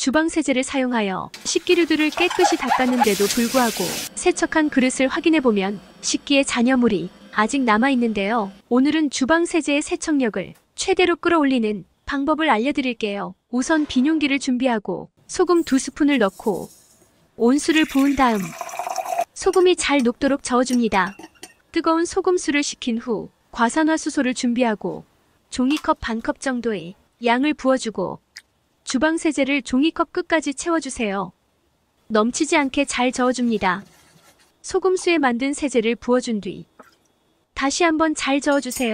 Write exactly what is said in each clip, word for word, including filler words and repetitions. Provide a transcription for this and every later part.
주방 세제를 사용하여 식기류들을 깨끗이 닦았는데도 불구하고 세척한 그릇을 확인해보면 식기에 잔여물이 아직 남아있는데요. 오늘은 주방 세제의 세척력을 최대로 끌어올리는 방법을 알려드릴게요. 우선 비뇽기를 준비하고 소금 두 스푼을 넣고 온수를 부은 다음 소금이 잘 녹도록 저어줍니다. 뜨거운 소금수를 식힌 후 과산화수소를 준비하고 종이컵 반컵 정도의 양을 부어주고 주방세제를 종이컵 끝까지 채워주세요. 넘치지 않게 잘 저어줍니다. 소금수에 만든 세제를 부어준 뒤 다시 한번 잘 저어주세요.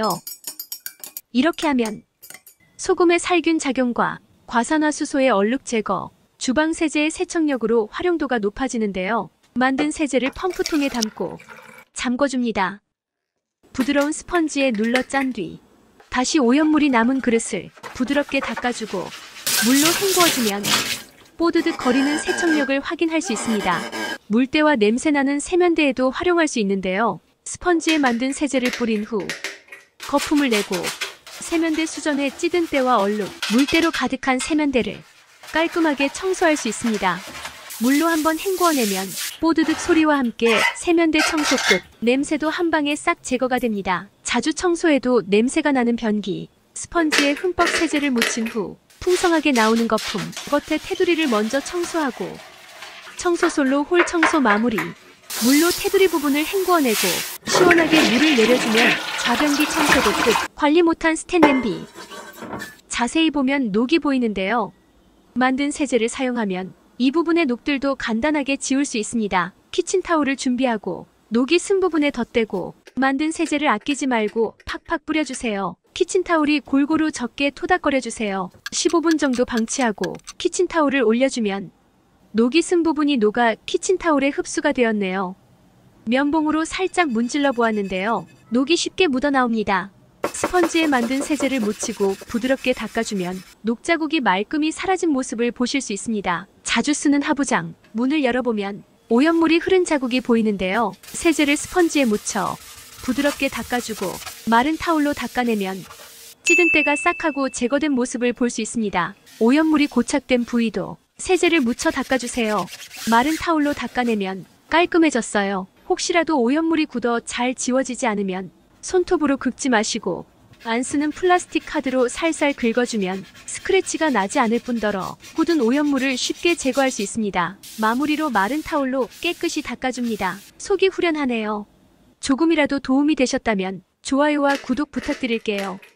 이렇게 하면 소금의 살균 작용과 과산화수소의 얼룩 제거, 주방세제의 세척력으로 활용도가 높아지는데요. 만든 세제를 펌프통에 담고 잠궈줍니다. 부드러운 스펀지에 눌러 짠 뒤 다시 오염물이 남은 그릇을 부드럽게 닦아주고 물로 헹구어주면 뽀드득 거리는 세척력을 확인할 수 있습니다. 물때와 냄새나는 세면대에도 활용할 수 있는데요. 스펀지에 만든 세제를 뿌린 후 거품을 내고 세면대 수전에 찌든 때와 얼룩, 물때로 가득한 세면대를 깔끔하게 청소할 수 있습니다. 물로 한번 헹구어내면 뽀드득 소리와 함께 세면대 청소 끝, 냄새도 한방에 싹 제거가 됩니다. 자주 청소해도 냄새가 나는 변기, 스펀지에 흠뻑 세제를 묻힌 후 풍성하게 나오는 거품, 겉에 테두리를 먼저 청소하고 청소솔로 홀 청소 마무리, 물로 테두리 부분을 헹구어내고 시원하게 물을 내려주면 좌변기 청소도 끝. 관리 못한 스텐 냄비, 자세히 보면 녹이 보이는데요. 만든 세제를 사용하면 이 부분의 녹들도 간단하게 지울 수 있습니다. 키친타올을 준비하고 녹이 쓴 부분에 덧대고 만든 세제를 아끼지 말고 팍팍 뿌려주세요. 키친타올이 골고루 적게 토닥거려주세요. 십오 분 정도 방치하고 키친타올을 올려주면 녹이 쓴 부분이 녹아 키친타올에 흡수가 되었네요. 면봉으로 살짝 문질러 보았는데요. 녹이 쉽게 묻어나옵니다. 스펀지에 만든 세제를 묻히고 부드럽게 닦아주면 녹자국이 말끔히 사라진 모습을 보실 수 있습니다. 자주 쓰는 하부장, 문을 열어보면 오염물이 흐른 자국이 보이는데요. 세제를 스펀지에 묻혀 부드럽게 닦아주고 마른 타올로 닦아내면 찌든 때가 싹 하고 제거된 모습을 볼 수 있습니다. 오염물이 고착된 부위도 세제를 묻혀 닦아주세요. 마른 타올로 닦아내면 깔끔해졌어요. 혹시라도 오염물이 굳어 잘 지워지지 않으면 손톱으로 긁지 마시고 안 쓰는 플라스틱 카드로 살살 긁어주면 스크래치가 나지 않을 뿐더러 굳은 오염물을 쉽게 제거할 수 있습니다. 마무리로 마른 타올로 깨끗이 닦아줍니다. 속이 후련하네요. 조금이라도 도움이 되셨다면 좋아요와 구독 부탁드릴게요.